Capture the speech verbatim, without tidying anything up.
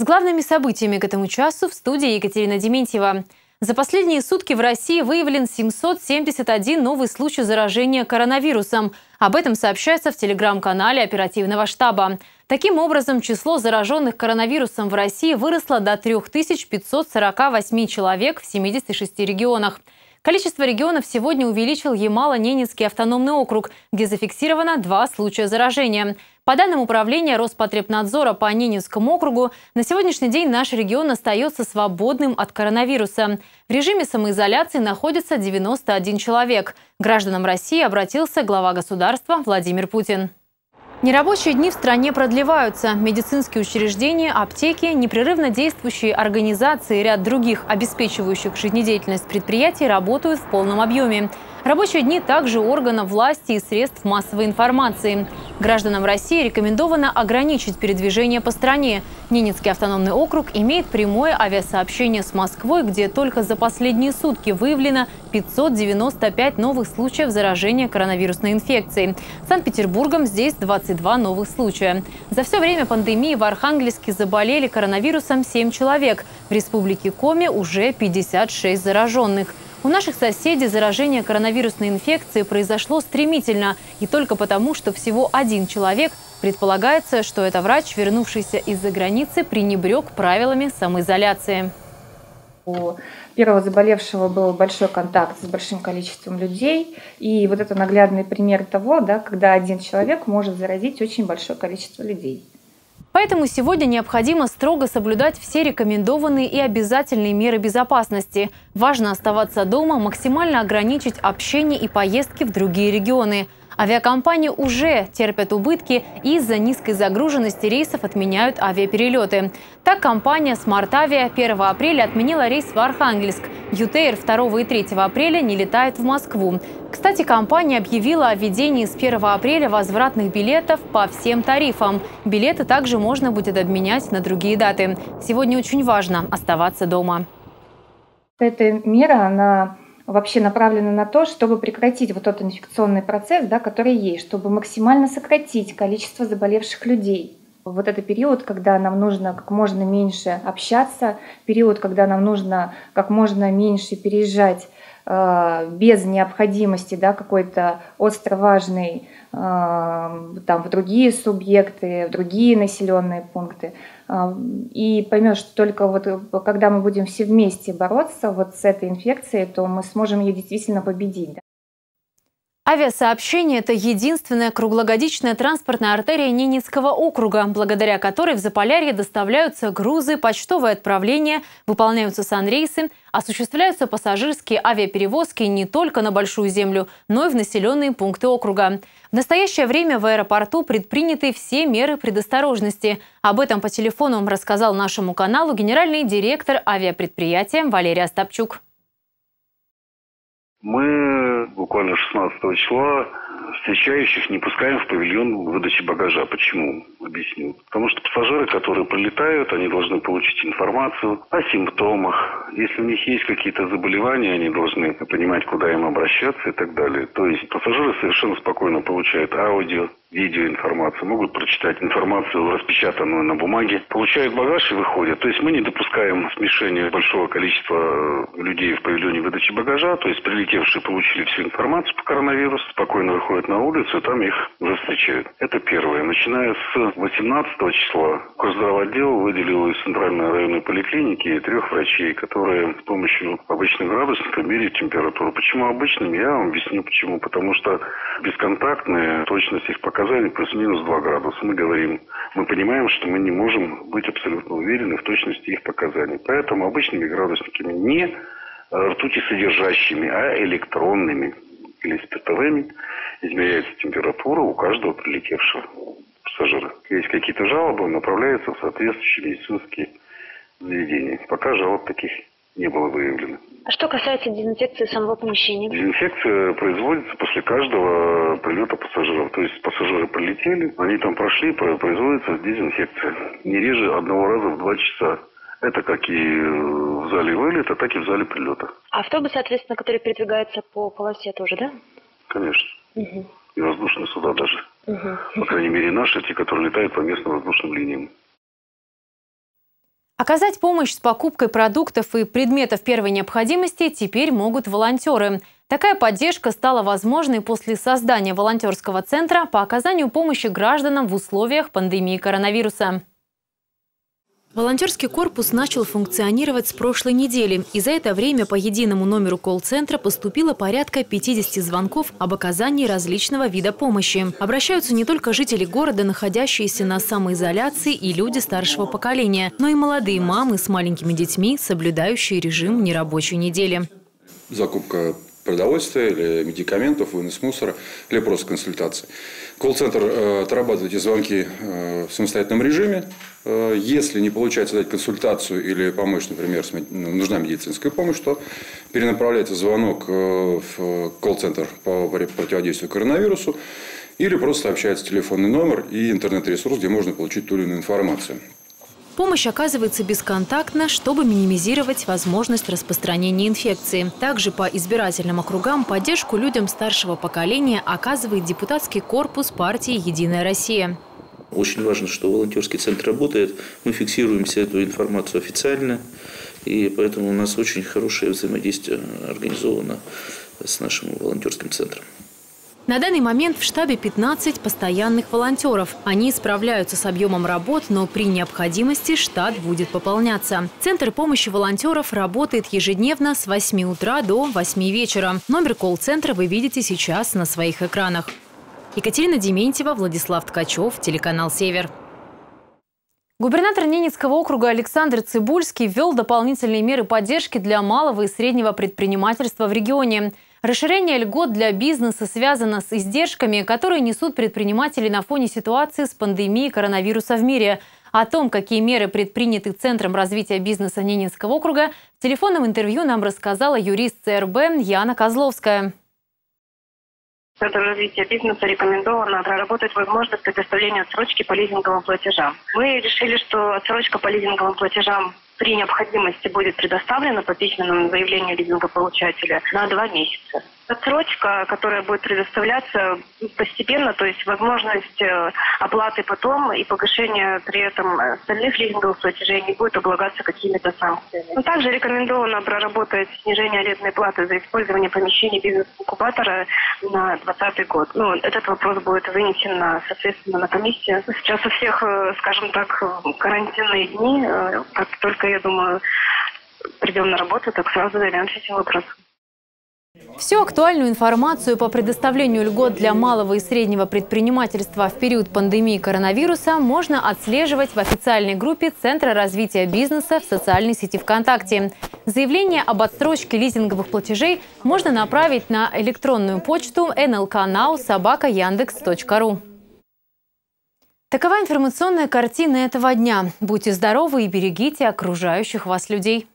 главными событиями к этому часу в студии Екатерина Дементьева. За последние сутки в России выявлен семьсот семьдесят один новый случай заражения коронавирусом. Об этом сообщается в телеграм-канале оперативного штаба. Таким образом, число зараженных коронавирусом в России выросло до трёх тысяч пятисот сорока восьми человек в семидесяти шести регионах. Количество регионов сегодня увеличил Ямало-Ненецкий автономный округ, где зафиксировано два случая заражения. По данным Управления Роспотребнадзора по Ненецкому округу, на сегодняшний день наш регион остается свободным от коронавируса. В режиме самоизоляции находится девяносто один человек. К гражданам России обратился глава государства Владимир Путин. Нерабочие дни в стране продлеваются. Медицинские учреждения, аптеки, непрерывно действующие организации и ряд других обеспечивающих жизнедеятельность предприятий работают в полном объеме. Рабочие дни также органов власти и средств массовой информации. Гражданам России рекомендовано ограничить передвижение по стране. Ненецкий автономный округ имеет прямое авиасообщение с Москвой, где только за последние сутки выявлено пятьсот девяносто пять новых случаев заражения коронавирусной инфекцией. Санкт-Петербургом здесь двадцать два новых случая. За все время пандемии в Архангельске заболели коронавирусом семь человек. В республике Коми уже пятьдесят шесть зараженных. У наших соседей заражение коронавирусной инфекцией произошло стремительно. И только потому, что всего один человек, предполагается, что это врач, вернувшийся из-за границы, пренебрег правилами самоизоляции. У первого заболевшего был большой контакт с большим количеством людей. И вот это наглядный пример того, да, когда один человек может заразить очень большое количество людей. Поэтому сегодня необходимо строго соблюдать все рекомендованные и обязательные меры безопасности. Важно оставаться дома, максимально ограничить общение и поездки в другие регионы. Авиакомпании уже терпят убытки и из-за низкой загруженности рейсов отменяют авиаперелеты. Так, компания Smart Avia первого апреля отменила рейс в Архангельск. ЮТейр второго и третьего апреля не летает в Москву. Кстати, компания объявила о введении с первого апреля возвратных билетов по всем тарифам. Билеты также можно будет обменять на другие даты. Сегодня очень важно оставаться дома. Эта мера, она вообще направлена на то, чтобы прекратить вот тот инфекционный процесс, да, который есть, чтобы максимально сократить количество заболевших людей. Вот это период, когда нам нужно как можно меньше общаться, период, когда нам нужно как можно меньше переезжать э, без необходимости, да, какой-то остро важный э, там, в другие субъекты, в другие населенные пункты. И поймешь, что только вот когда мы будем все вместе бороться вот с этой инфекцией, то мы сможем ее действительно победить. Авиасообщение – это единственная круглогодичная транспортная артерия Ненецкого округа, благодаря которой в Заполярье доставляются грузы, почтовые отправления, выполняются санрейсы, осуществляются пассажирские авиаперевозки не только на Большую Землю, но и в населенные пункты округа. В настоящее время в аэропорту предприняты все меры предосторожности. Об этом по телефону рассказал нашему каналу генеральный директор авиапредприятия Валерий Остапчук. Мы буквально шестнадцатого числа встречающих не пускаем в павильон выдачи багажа. Почему? Объясню. Потому что пассажиры, которые прилетают, они должны получить информацию о симптомах. Если у них есть какие-то заболевания, они должны понимать, куда им обращаться и так далее. То есть пассажиры совершенно спокойно получают аудио, видеоинформацию, могут прочитать информацию, распечатанную на бумаге, получают багаж и выходят. То есть мы не допускаем смешения большого количества людей в павильоне выдачи багажа. То есть прилетевшие получили всю информацию по коронавирусу, спокойно выходят на улицу, и там их уже встречают. Это первое. Начиная с восемнадцатого числа Горздравотдел выделил из центральной районной поликлиники трех врачей, которые с помощью обычных градусников меряют температуру. Почему обычными? Я вам объясню почему. Потому что бесконтактная точность их показаний плюс-минус два градуса. Мы говорим, мы понимаем, что мы не можем быть абсолютно уверены в точности их показаний. Поэтому обычными градусниками, не ртутисодержащими, а электронными или спиртовыми измеряется температура у каждого прилетевшего пассажира. Если какие-то жалобы, направляются в соответствующие медицинские заведения. Пока жалоб таких не было выявлено. А что касается дезинфекции самого помещения? Дезинфекция производится после каждого прилета пассажиров. То есть пассажиры прилетели, они там прошли, производится дезинфекция. Не реже одного раза в два часа. Это как и в зале вылета, так и в зале прилета. А автобус, соответственно, который передвигается по полосе тоже, да? Конечно. Угу. И воздушные суда даже. Угу. По крайней мере, наши, те, которые летают по местным воздушным линиям. Оказать помощь с покупкой продуктов и предметов первой необходимости теперь могут волонтеры. Такая поддержка стала возможной после создания волонтерского центра по оказанию помощи гражданам в условиях пандемии коронавируса. Волонтерский корпус начал функционировать с прошлой недели, и за это время по единому номеру колл-центра поступило порядка пятидесяти звонков об оказании различного вида помощи. Обращаются не только жители города, находящиеся на самоизоляции, и люди старшего поколения, но и молодые мамы с маленькими детьми, соблюдающие режим нерабочей недели. Закупка продовольствия или медикаментов, вынос мусора или просто консультации. Колл-центр э, отрабатывает эти звонки э, в самостоятельном режиме. Э, если не получается дать консультацию или помочь, например, нужна медицинская помощь, то перенаправляется звонок э, в колл-центр по противодействию коронавирусу или просто сообщается телефонный номер и интернет-ресурс, где можно получить ту или иную информацию. Помощь оказывается бесконтактно, чтобы минимизировать возможность распространения инфекции. Также по избирательным округам поддержку людям старшего поколения оказывает депутатский корпус партии «Единая Россия». Очень важно, что волонтерский центр работает. Мы фиксируем всю эту информацию официально. И поэтому у нас очень хорошее взаимодействие организовано с нашим волонтерским центром. На данный момент в штабе пятнадцать постоянных волонтеров. Они справляются с объемом работ, но при необходимости штат будет пополняться. Центр помощи волонтеров работает ежедневно с восьми утра до восьми вечера. Номер колл-центра вы видите сейчас на своих экранах. Екатерина Дементьева, Владислав Ткачев, телеканал «Север». Губернатор Ненецкого округа Александр Цыбульский ввел дополнительные меры поддержки для малого и среднего предпринимательства в регионе. Расширение льгот для бизнеса связано с издержками, которые несут предприниматели на фоне ситуации с пандемией коронавируса в мире. О том, какие меры предприняты Центром развития бизнеса Ненецкого округа, в телефонном интервью нам рассказала юрист ЦРБ Яна Козловская. Центру развития бизнеса рекомендовано проработать возможность предоставления отсрочки по лизинговым платежам. Мы решили, что отсрочка по лизинговым платежам при необходимости будет предоставлена по письменному заявлению лизингополучателя на два месяца. Отсрочка, которая будет предоставляться постепенно, то есть возможность оплаты потом и погашения при этом остальных лизинговых платежей не будет облагаться какими-то санкциями. Но также рекомендовано проработать снижение арендной платы за использование помещений бизнес-инкубатора на двадцатый год. Ну, этот вопрос будет вынесен, на, соответственно, на комиссию. Сейчас у всех, скажем так, карантинные дни. Как только, я думаю, придем на работу, так сразу займемся этим вопросом. Всю актуальную информацию по предоставлению льгот для малого и среднего предпринимательства в период пандемии коронавируса можно отслеживать в официальной группе Центра развития бизнеса в социальной сети ВКонтакте. Заявление об отсрочке лизинговых платежей можно направить на электронную почту эн эл ка нау собака яндекс точка ру. Такова информационная картина этого дня. Будьте здоровы и берегите окружающих вас людей.